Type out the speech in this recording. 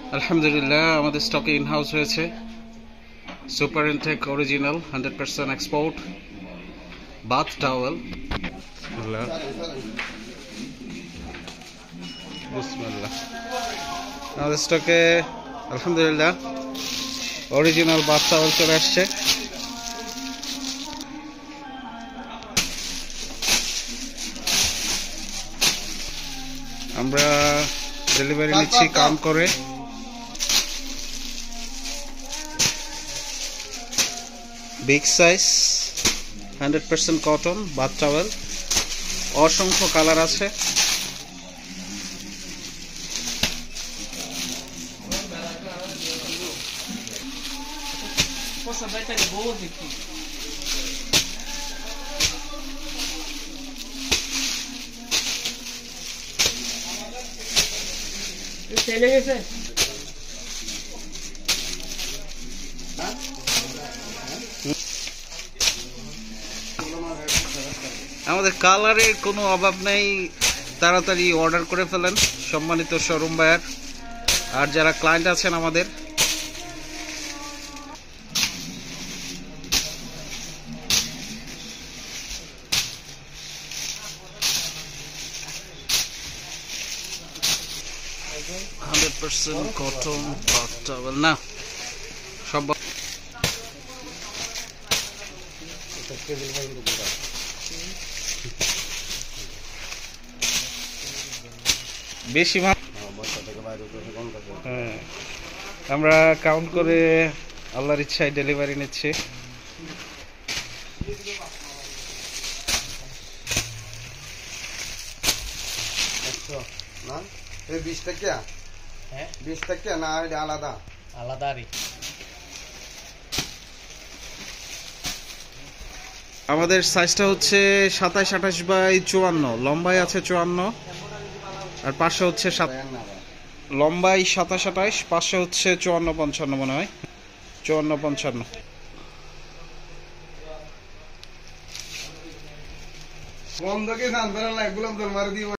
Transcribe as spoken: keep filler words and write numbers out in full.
আলহামদুলিল্লাহ আমাদের স্টকে ইন হাউস হয়েছে super intake original hundred percent export bath towel. বিসমিল্লাহ। আমাদের স্টকে আলহামদুলিল্লাহ অরিজিনাল বাথ টাওয়েল চলে আসছে। আমরা ডেলিভারি নিচ্ছি কাম করে। Big size hundred percent cotton bath towel, অসংখ্য কালার আছে। আমাদের কালারের কোনো অভাব নেই, তাড়াতাড়ি অর্ডার করে ফেলেন সম্মানিত শোরুম বায়ার আর যারা ক্লায়েন্ট আছেন আমাদের। Hundred percent cotton bath towel না সব বেশি মাল। হ্যাঁ, আমরা কাউন্ট করে আল্লাহর ইচ্ছায় ডেলিভারি নিচ্ছি। বিশ টাকা বিশ টাকা না আলাদা আলাদা। আমাদের সাইজটা হচ্ছে সাতাইশ আঠাশ বাই চুয়ান্ন, লম্বাই আছে চুয়ান্ন আর পাশে হচ্ছে সাত, লম্বাই সাতাশ আঠাশ, পাশে হচ্ছে চুয়ান্ন পঞ্চান্ন, মনে হয় চুয়ান্ন পঞ্চান্ন। বন্ধ কে